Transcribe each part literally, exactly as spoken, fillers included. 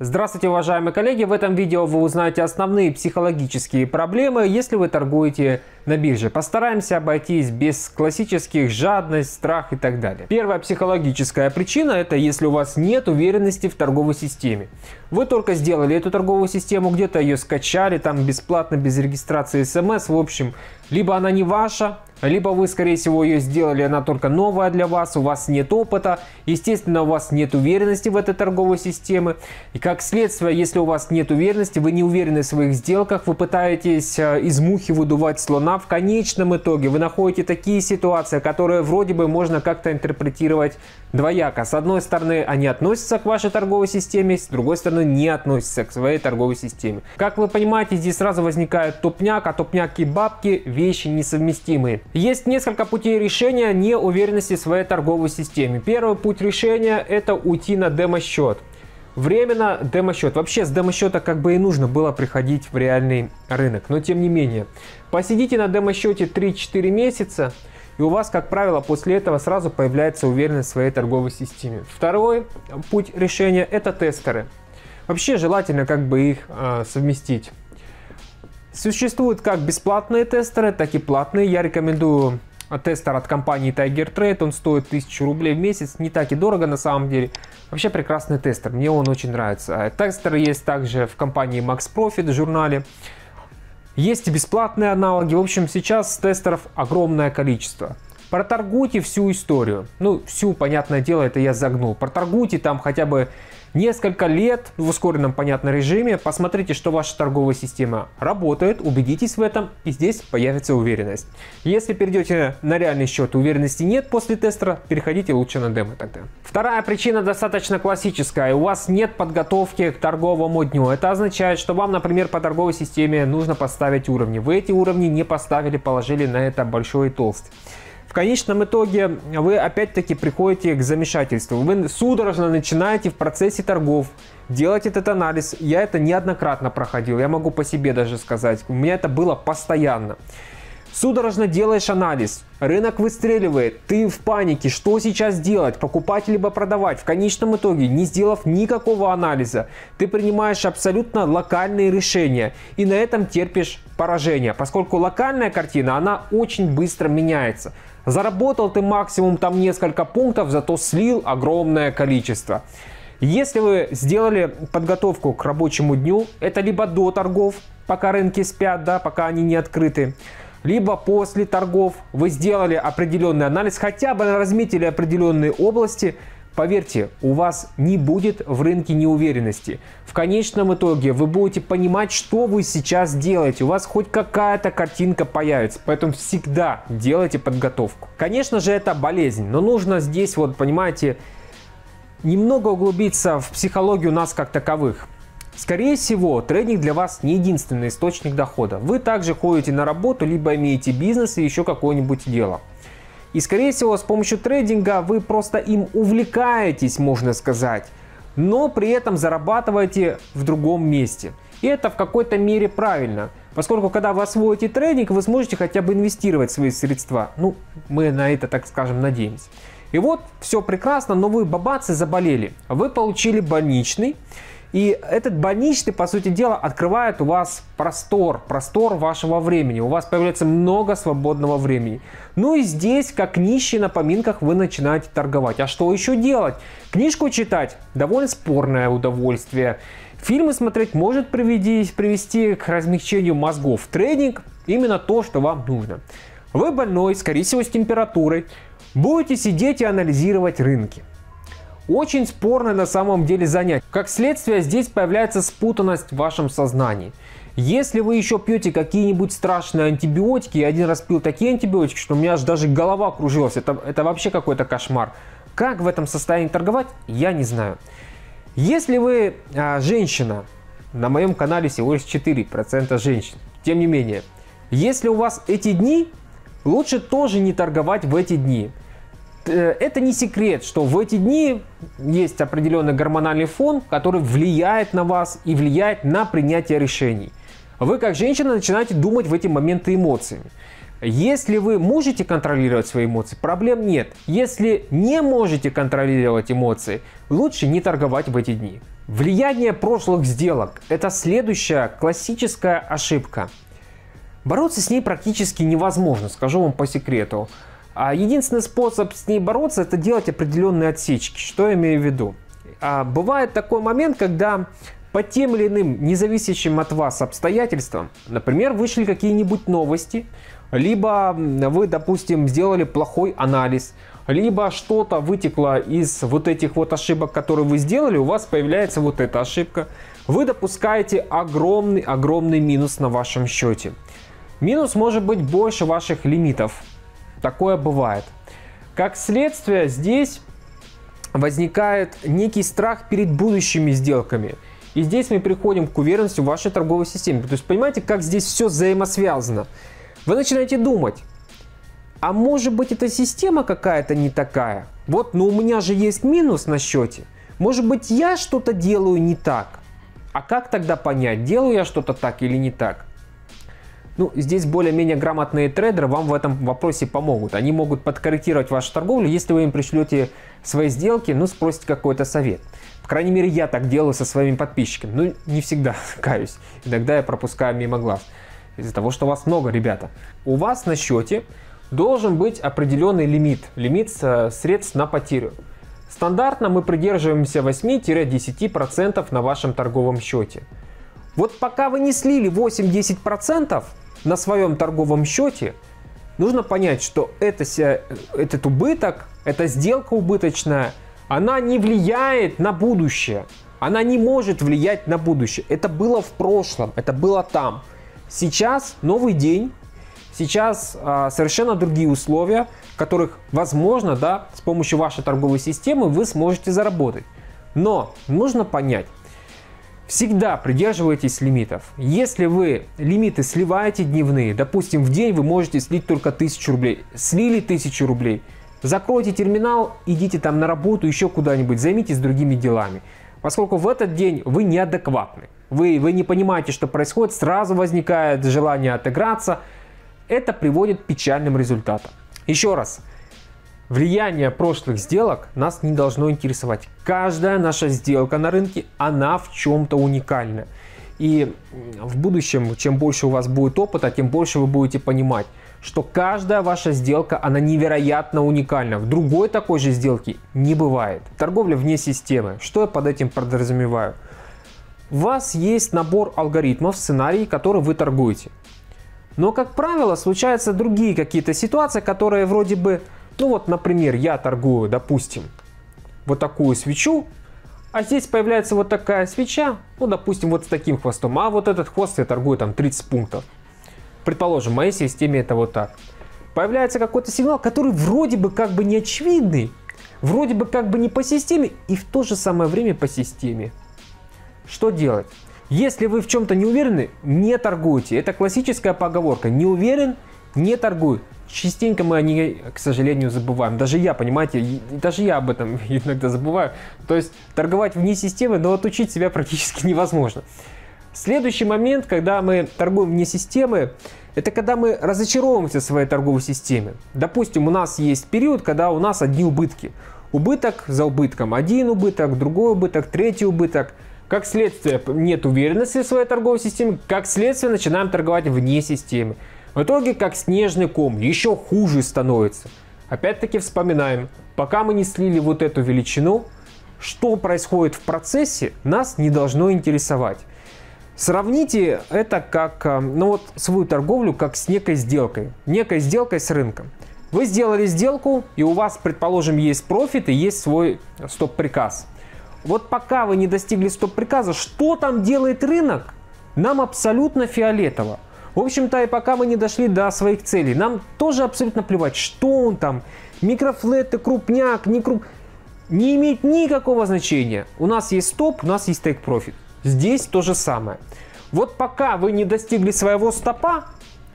Здравствуйте, уважаемые коллеги! В этом видео вы узнаете основные психологические проблемы, если вы торгуете на бирже. Постараемся обойтись без классических жадность, страх и так далее. Первая психологическая причина – это если у вас нет уверенности в торговой системе. Вы только сделали эту торговую систему, где-то ее скачали, там бесплатно, без регистрации смс. В общем, либо она не ваша, либо вы, скорее всего, ее сделали, она только новая для вас, у вас нет опыта, естественно, у вас нет уверенности в этой торговой системе. И как следствие, если у вас нет уверенности, вы не уверены в своих сделках, вы пытаетесь из мухи выдувать слона, в конечном итоге вы находите такие ситуации, которые вроде бы можно как-то интерпретировать двояко. С одной стороны, они относятся к вашей торговой системе, с другой стороны, не относятся к своей торговой системе. Как вы понимаете, здесь сразу возникает тупняк, а тупняк и бабки – вещи несовместимые. Есть несколько путей решения неуверенности в своей торговой системе. Первый путь решения – это уйти на демо-счет. Временно демо-счет. Вообще с демо-счета как бы и нужно было приходить в реальный рынок. Но тем не менее, посидите на демо-счете три-четыре месяца, и у вас, как правило, после этого сразу появляется уверенность в своей торговой системе. Второй путь решения – это тестеры. Вообще желательно как бы их э, совместить. Существуют как бесплатные тестеры, так и платные. Я рекомендую тестер от компании Tiger Trade. Он стоит тысячу рублей в месяц. Не так и дорого на самом деле. Вообще прекрасный тестер. Мне он очень нравится. Тестеры есть также в компании Max Profit в журнале. Есть и бесплатные аналоги. В общем, сейчас тестеров огромное количество. Проторгуйте всю историю. Ну, всю, понятное дело, это я загнул. Проторгуйте там хотя бы несколько лет в ускоренном, понятном режиме. Посмотрите, что ваша торговая система работает, убедитесь в этом, и здесь появится уверенность. Если перейдете на реальный счет, уверенности нет после тестера, переходите лучше на демо тогда. Вторая причина достаточно классическая. У вас нет подготовки к торговому дню. Это означает, что вам, например, по торговой системе нужно поставить уровни. Вы эти уровни не поставили, положили на это большой и толстый. В конечном итоге вы опять-таки приходите к замешательству. Вы судорожно начинаете в процессе торгов делать этот анализ. Я это неоднократно проходил, я могу по себе даже сказать. У меня это было постоянно. Судорожно делаешь анализ, рынок выстреливает, ты в панике, что сейчас делать, покупать либо продавать. В конечном итоге, не сделав никакого анализа, ты принимаешь абсолютно локальные решения и на этом терпишь поражение, поскольку локальная картина, она очень быстро меняется. Заработал ты максимум там несколько пунктов, зато слил огромное количество. Если вы сделали подготовку к рабочему дню, это либо до торгов, пока рынки спят, да, пока они не открыты, либо после торгов вы сделали определенный анализ, хотя бы разметили определенные области, поверьте, у вас не будет в рынке неуверенности. В конечном итоге вы будете понимать, что вы сейчас делаете. У вас хоть какая-то картинка появится. Поэтому всегда делайте подготовку. Конечно же, это болезнь, но нужно здесь, вот понимаете, немного углубиться в психологию нас как таковых. Скорее всего, трейдинг для вас не единственный источник дохода. Вы также ходите на работу, либо имеете бизнес и еще какое-нибудь дело. И скорее всего, с помощью трейдинга вы просто им увлекаетесь, можно сказать, но при этом зарабатываете в другом месте. И это в какой-то мере правильно, поскольку когда вы освоите трейдинг, вы сможете хотя бы инвестировать свои средства. Ну, мы на это, так скажем, надеемся. И вот, все прекрасно, но вы, бабацы, заболели. Вы получили больничный. И этот больничный, по сути дела, открывает у вас простор, простор вашего времени. У вас появляется много свободного времени. Ну и здесь, как нищий на поминках, вы начинаете торговать. А что еще делать? Книжку читать – довольно спорное удовольствие. Фильмы смотреть может привести, привести к размягчению мозгов. Трейдинг – именно то, что вам нужно. Вы больной, скорее всего, с температурой. Будете сидеть и анализировать рынки. Очень спорно на самом деле занятие. Как следствие, здесь появляется спутанность в вашем сознании. Если вы еще пьете какие-нибудь страшные антибиотики, я один раз пил такие антибиотики, что у меня аж даже голова кружилась, это, это вообще какой-то кошмар. Как в этом состоянии торговать, я не знаю. Если вы а, женщина, на моем канале всего лишь четыре процента женщин, тем не менее, если у вас эти дни, лучше тоже не торговать в эти дни. Это не секрет, что в эти дни есть определенный гормональный фон, который влияет на вас и влияет на принятие решений. Вы как женщина начинаете думать в эти моменты эмоциями. Если вы можете контролировать свои эмоции, проблем нет. Если не можете контролировать эмоции, лучше не торговать в эти дни. Влияние прошлых сделок – это следующая классическая ошибка. Бороться с ней практически невозможно, скажу вам по секрету. А единственный способ с ней бороться – это делать определенные отсечки. Что я имею в виду? А бывает такой момент, когда по тем или иным независящим от вас обстоятельствам, например, вышли какие-нибудь новости, либо вы, допустим, сделали плохой анализ, либо что-то вытекло из вот этих вот ошибок, которые вы сделали, у вас появляется вот эта ошибка. Вы допускаете огромный-огромный минус на вашем счете. Минус может быть больше ваших лимитов. Такое бывает. Как следствие, здесь возникает некий страх перед будущими сделками. И здесь мы приходим к уверенности в вашей торговой системе. То есть, понимаете, как здесь все взаимосвязано. Вы начинаете думать, а может быть эта система какая-то не такая? Вот, но у меня же есть минус на счете. Может быть, я что-то делаю не так? А как тогда понять, делаю я что-то так или не так? Ну, здесь более-менее грамотные трейдеры вам в этом вопросе помогут. Они могут подкорректировать вашу торговлю, если вы им пришлете свои сделки, ну, спросите какой-то совет. По крайней мере, я так делаю со своими подписчиками. Ну, не всегда, каюсь. Иногда я пропускаю мимо глаз. Из-за того, что вас много, ребята. У вас на счете должен быть определенный лимит. Лимит средств на потерю. Стандартно мы придерживаемся восемь-десять процентов на вашем торговом счете. Вот пока вы не слили восемь-десять процентов на своем торговом счете, нужно понять, что это, этот убыток, эта сделка убыточная, она не влияет на будущее. Она не может влиять на будущее. Это было в прошлом, это было там. Сейчас новый день, сейчас а, совершенно другие условия, в которых, возможно, да, с помощью вашей торговой системы вы сможете заработать. Но нужно понять, всегда придерживайтесь лимитов. Если вы лимиты сливаете дневные, допустим, в день вы можете слить только тысячу рублей, слили тысячу рублей, закройте терминал, идите там на работу, еще куда-нибудь, займитесь другими делами. Поскольку в этот день вы неадекватны. Вы, вы не понимаете, что происходит, сразу возникает желание отыграться. Это приводит к печальным результатам. Еще раз, влияние прошлых сделок нас не должно интересовать. Каждая наша сделка на рынке, она в чем-то уникальна. И в будущем, чем больше у вас будет опыта, тем больше вы будете понимать, что каждая ваша сделка, она невероятно уникальна. В другой такой же сделки не бывает. Торговля вне системы. Что я под этим подразумеваю? У вас есть набор алгоритмов, сценарий, который вы торгуете. Но, как правило, случаются другие какие-то ситуации, которые вроде бы, ну вот, например, я торгую, допустим, вот такую свечу, а здесь появляется вот такая свеча, ну, допустим, вот с таким хвостом, а вот этот хвост я торгую там тридцать пунктов. Предположим, в моей системе это вот так. Появляется какой-то сигнал, который вроде бы как бы не очевидный, вроде бы как бы не по системе и в то же самое время по системе. Что делать? Если вы в чем-то не уверены, не торгуйте. Это классическая поговорка. Не уверен, не торгуй. Частенько мы о ней, к сожалению, забываем. Даже я, понимаете, даже я об этом иногда забываю. То есть торговать вне системы, но отучить себя практически невозможно. Следующий момент, когда мы торгуем вне системы, это когда мы разочаровываемся в своей торговой системе. Допустим, у нас есть период, когда у нас одни убытки. Убыток за убытком. Один убыток, другой убыток, третий убыток. Как следствие, нет уверенности в своей торговой системе. Как следствие, начинаем торговать вне системы. В итоге, как снежный ком, еще хуже становится. Опять-таки вспоминаем, пока мы не слили вот эту величину, что происходит в процессе, нас не должно интересовать. Сравните это как, ну вот, свою торговлю как с некой сделкой. Некой сделкой с рынком. Вы сделали сделку, и у вас, предположим, есть профит и есть свой стоп-приказ. Вот пока вы не достигли стоп-приказа, что там делает рынок, нам абсолютно фиолетово. В общем-то, и пока мы не дошли до своих целей, нам тоже абсолютно плевать, что он там, микрофлеты, крупняк, не круп... Не имеет никакого значения. У нас есть стоп, у нас есть тейк-профит. Здесь то же самое. Вот пока вы не достигли своего стопа,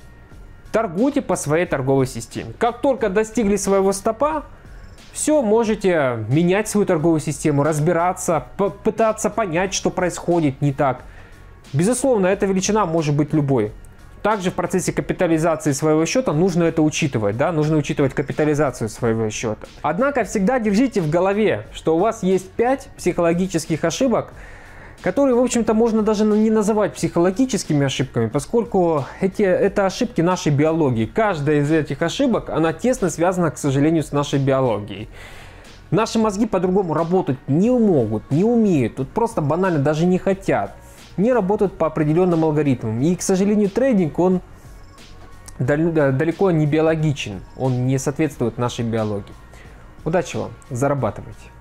торгуйте по своей торговой системе. Как только достигли своего стопа, все, можете менять свою торговую систему, разбираться, пытаться понять, что происходит не так. Безусловно, эта величина может быть любой. Также в процессе капитализации своего счета нужно это учитывать, да, нужно учитывать капитализацию своего счета. Однако всегда держите в голове, что у вас есть пять психологических ошибок, которые, в общем-то, можно даже не называть психологическими ошибками, поскольку эти, это ошибки нашей биологии. Каждая из этих ошибок, она тесно связана, к сожалению, с нашей биологией. Наши мозги по-другому работать не могут, не умеют, тут просто банально даже не хотят, не работают по определенным алгоритмам. И, к сожалению, трейдинг, он далеко не биологичен, он не соответствует нашей биологии. Удачи вам, зарабатывайте!